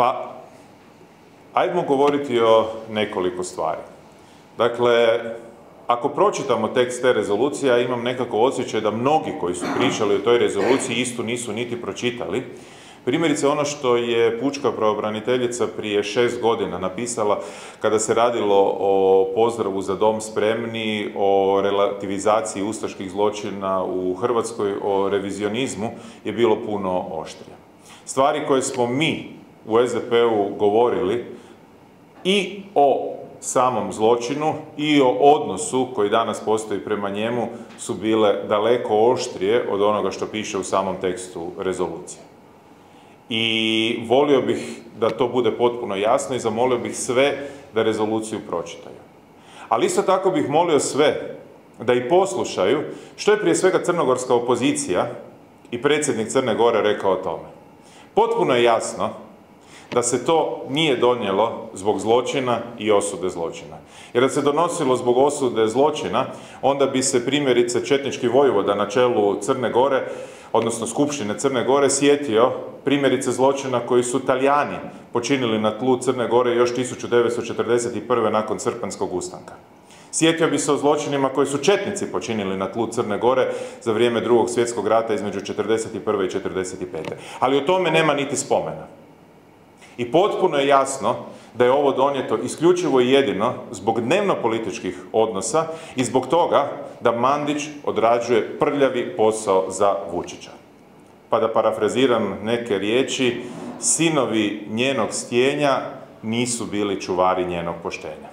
Pa, ajdemo govoriti o nekoliko stvari. Dakle, ako pročitamo tekst te rezolucije, ja imam nekako osjećaj da mnogi koji su pričali o toj rezoluciji istu nisu niti pročitali. Primjerice, ono što je pučka pravobraniteljica prije 6 godina napisala kada se radilo o pozdravu za dom spremni, o relativizaciji ustaških zločina u Hrvatskoj, o revizionizmu, je bilo puno oštrije. Stvari koje smo mi u SDP-u govorili i o samom zločinu i o odnosu koji danas postoji prema njemu su bile daleko oštrije od onoga što piše u samom tekstu rezolucije. I volio bih da to bude potpuno jasno i zamolio bih sve da rezoluciju pročitaju. Ali isto tako bih molio sve da i poslušaju što je prije svega crnogorska opozicija i predsjednik Crne Gore rekao o tome. Potpuno je jasno da se to nije donijelo zbog zločina i osude zločina. Jer da se donosilo zbog osude zločina, onda bi se primjerice četnički vojvoda na čelu Crne Gore, odnosno Skupštine Crne Gore, sjetio primjerice zločina koji su Talijani počinili na tlu Crne Gore još 1941. nakon Srpanjskog ustanka. Sjetio bi se o zločinima koji su četnici počinili na tlu Crne Gore za vrijeme Drugog svjetskog rata između 1941. i 1945. Ali o tome nema niti spomena. I potpuno je jasno da je ovo donijeto isključivo i jedino zbog dnevno-političkih odnosa i zbog toga da Mandić odrađuje prljavi posao za Vučića. Pa da parafraziram neke riječi, sinovi njenog stjenja nisu bili čuvari njenog poštenja.